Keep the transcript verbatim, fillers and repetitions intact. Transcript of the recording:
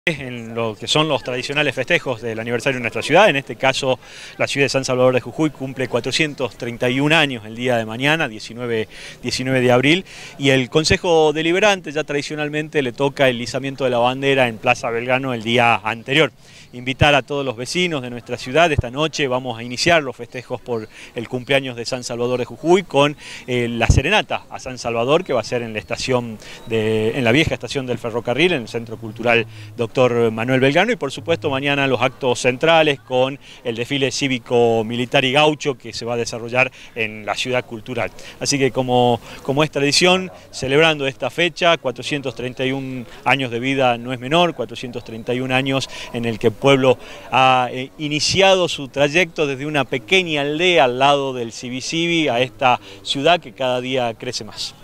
En lo que son los tradicionales festejos del aniversario de nuestra ciudad. En este caso, la ciudad de San Salvador de Jujuy cumple cuatrocientos treinta y un años el día de mañana, diecinueve de abril, y el Consejo Deliberante ya tradicionalmente le toca el izamiento de la bandera en Plaza Belgrano el día anterior. Invitar a todos los vecinos de nuestra ciudad. Esta noche vamos a iniciar los festejos por el cumpleaños de San Salvador de Jujuy con eh, la serenata a San Salvador, que va a ser en la estación de, en la vieja estación del ferrocarril, en el Centro Cultural Doctor Manuel Belgrano, y por supuesto mañana los actos centrales con el desfile cívico, militar y gaucho que se va a desarrollar en la ciudad cultural. Así que como, como es tradición, celebrando esta fecha, cuatrocientos treinta y un años de vida no es menor, cuatrocientos treinta y un años en el que el pueblo ha eh, iniciado su trayecto desde una pequeña aldea al lado del Civi Civi a esta ciudad que cada día crece más.